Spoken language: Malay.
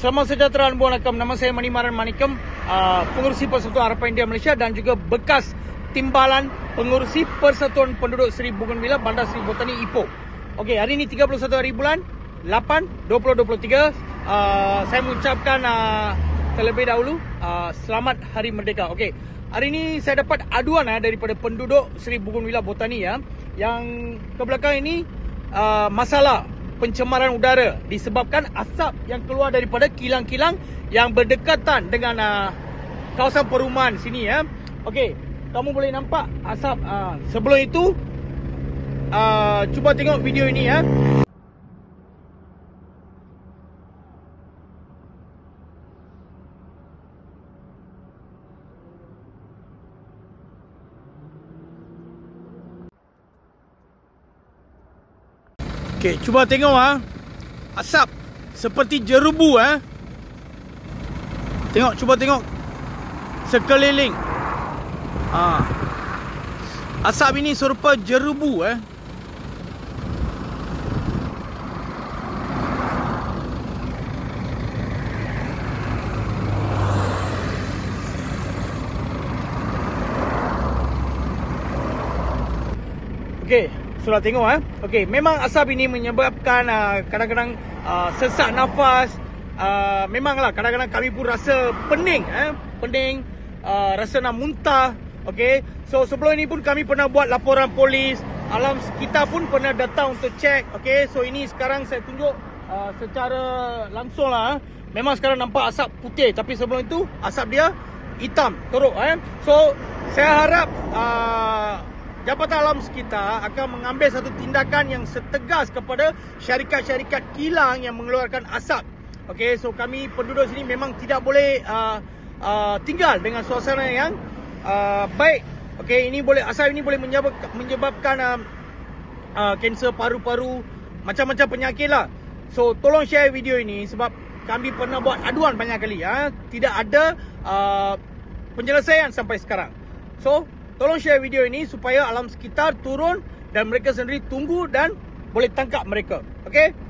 Selamat sejahtera dan Buanakkam. Nama saya Manimaran Manikkam, pengurusi Persatuan Harapan India Malaysia dan juga bekas timbalan pengurusi Persatuan Penduduk Seri Bougainvillea Bandar Seri Botani Ipoh. Okey, hari ini 31 hari bulan 8 2023. Saya mengucapkan terlebih dahulu selamat Hari Merdeka. Okey, hari ini saya dapat aduan daripada penduduk Seri Bougainvillea Botani yang ke belakang ini masalah pencemaran udara disebabkan asap yang keluar daripada kilang-kilang yang berdekatan dengan kawasan perumahan sini ya. Okey, kamu boleh nampak asap. Sebelum itu cuba tengok video ini ya. Okey, cuba tengok asap seperti jerubu Tengok, cuba tengok sekeliling. Asap ini serupa jerubu Okey, sudah tengok Okey, memang asap ini menyebabkan kadang-kadang sesak nafas. Memanglah kadang-kadang kami pun rasa pening pening, rasa nak muntah. Okey, so sebelum ini pun kami pernah buat laporan polis. Alam sekitar pun pernah datang untuk cek. Okey, so ini sekarang saya tunjuk secara langsung lah. Memang sekarang nampak asap putih, tapi sebelum itu asap dia hitam teruk So saya harap Jabatan Alam Sekitar akan mengambil satu tindakan yang setegas kepada syarikat-syarikat kilang yang mengeluarkan asap. Okey, so kami penduduk sini memang tidak boleh tinggal dengan suasana yang baik. Okey, asap ini boleh menyebabkan kanser paru-paru, macam-macam penyakit lah. So tolong share video ini sebab kami pernah buat aduan banyak kali tidak ada penyelesaian sampai sekarang. So tolong share video ini supaya alam sekitar turun dan mereka sendiri tunggu dan boleh tangkap mereka. Okey?